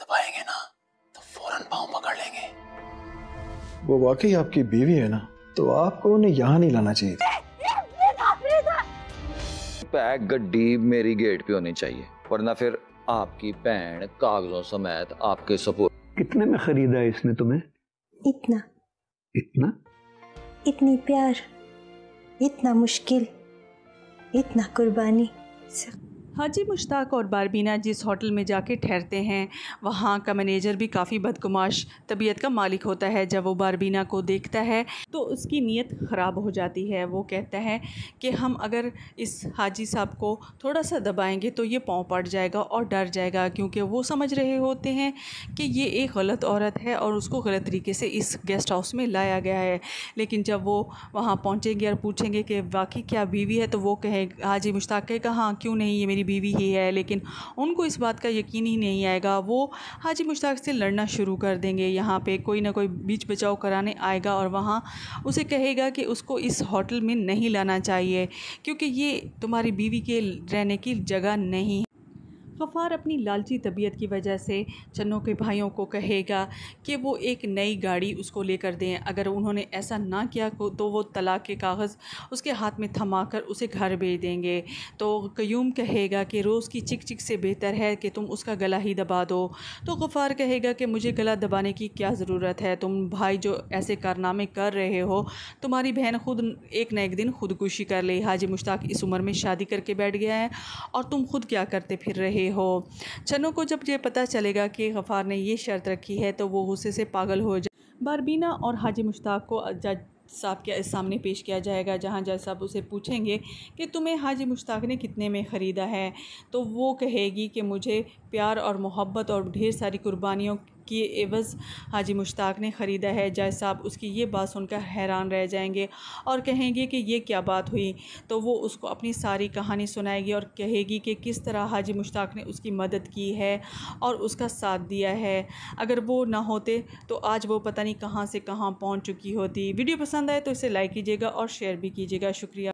दबाएंगे ना तो फौरन पांव पकड़ लेंगे। वो वाकई आपकी बीवी है ना, तो आपको उन्हें यहाँ नहीं लाना चाहिए। पैक गड्डी मेरी गेट पे होनी चाहिए, वरना फिर आपकी भैन कागजों समेत आपके सपोर्ट। कितने में खरीदा है इसने तुम्हें? इतना। इतना? इतनी प्यार, इतना मुश्किल, इतना कुर्बानी। हाजी मुश्ताक और बारबीना जिस होटल में जाके ठहरते हैं वहाँ का मैनेजर भी काफ़ी बदकुमाश तबीयत का मालिक होता है। जब वो बारबीना को देखता है तो उसकी नीयत ख़राब हो जाती है। वो कहता है कि हम अगर इस हाजी साहब को थोड़ा सा दबाएंगे तो ये पाँव पड़ जाएगा और डर जाएगा, क्योंकि वो समझ रहे होते हैं कि ये एक गलत औरत है और उसको गलत तरीके से इस गेस्ट हाउस में लाया गया है। लेकिन जब वो वहाँ पहुँचेंगे और पूछेंगे कि वाकई क्या बीवी है, तो वो कहे, हाजी मुश्ताक कहेगा हाँ क्यों नहीं, ये मेरी बीवी ही है। लेकिन उनको इस बात का यकीन ही नहीं आएगा। वो हाजी मुश्ताक से लड़ना शुरू कर देंगे। यहाँ पे कोई ना कोई बीच बचाव कराने आएगा और वहाँ उसे कहेगा कि उसको इस होटल में नहीं लाना चाहिए, क्योंकि ये तुम्हारी बीवी के रहने की जगह नहीं है। गफ़ार अपनी लालची तबीयत की वजह से चन्नों के भाइयों को कहेगा कि वो एक नई गाड़ी उसको लेकर दें। अगर उन्होंने ऐसा ना किया तो वो तलाक के कागज़ उसके हाथ में थमाकर उसे घर भेज देंगे। तो क़यूम कहेगा कि रोज़ की चिक चिक से बेहतर है कि तुम उसका गला ही दबा दो। तो गफ़ार कहेगा कि मुझे गला दबाने की क्या ज़रूरत है, तुम भाई जो ऐसे कारनामे कर रहे हो, तुम्हारी बहन खुद एक न एक दिन खुदकुशी कर ले। हाजी मुश्ताक इस उम्र में शादी करके बैठ गया है और तुम खुद क्या करते फिर रहे हो। चन्नों को जब ये पता चलेगा कि गफ़ार ने ये शर्त रखी है तो वो गुस्से से पागल हो जाए। बारबीना और हाजी मुश्ताक को जज साहब के सामने पेश किया जाएगा, जहां जज साहब उसे पूछेंगे कि तुम्हें हाजी मुश्ताक ने कितने में ख़रीदा है। तो वो कहेगी कि मुझे प्यार और मोहब्बत और ढेर सारी कुर्बानियों की एवज़ हाजी मुश्ताक ने ख़रीदा है। जज साहब उसकी ये बात सुनकर हैरान रह जाएंगे और कहेंगे कि ये क्या बात हुई। तो वो उसको अपनी सारी कहानी सुनाएगी और कहेगी कि किस तरह हाजी मुश्ताक ने उसकी मदद की है और उसका साथ दिया है। अगर वो ना होते तो आज वो पता नहीं कहाँ से कहाँ पहुँच चुकी होती। वीडियो पसंद आए तो इसे लाइक कीजिएगा और शेयर भी कीजिएगा। शुक्रिया।